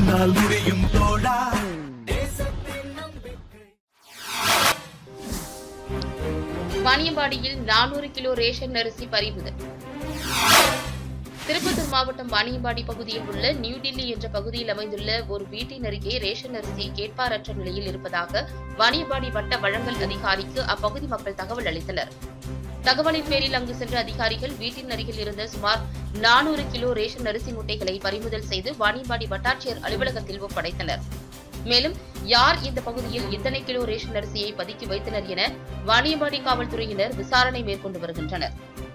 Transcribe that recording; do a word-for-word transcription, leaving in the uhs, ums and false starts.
உன்னால் முடியும் தோழா. வாணியம்பாடியில் நானூறு கிலோ ரேஷன் அரிசி பறிமுதல். திருப்பத்தூர் மாவட்டம் வாணியம்பாடி பகுதியில் உள்ள நியூடில்லி என்ற பகுதியில் அமைந்துள்ள ஒரு வீட்டின் அருகே ரேஷன் அரிசி கேட்பாரற்ற நிலையில் இருப்பதாக வாணியம்பாடி வட்ட வழங்கல் அதிகாரிக்கு அப்பகுதி மக்கள் தகவல் அளித்தனர். தகவலின் பேரில் அங்கு சென்ற அதிகாரிகள் வீட்டின் அருகில் இருந்த சுமார் நானூறு கிலோ ரேஷன் அரிசி மூட்டைகளை பறிமுதல் செய்து வாணியம்பாடி வட்டாட்சியர் அலுவலகத்தில் ஒப்படைத்தனர். மேலும் யார் இந்த பகுதியில் இத்தனை கிலோ ரேஷன் அரிசியை பதுக்கி வைத்தனர் என வாணியம்பாடி காவல்துறையினர் விசாரணை மேற்கொண்டு வருகின்றனர்.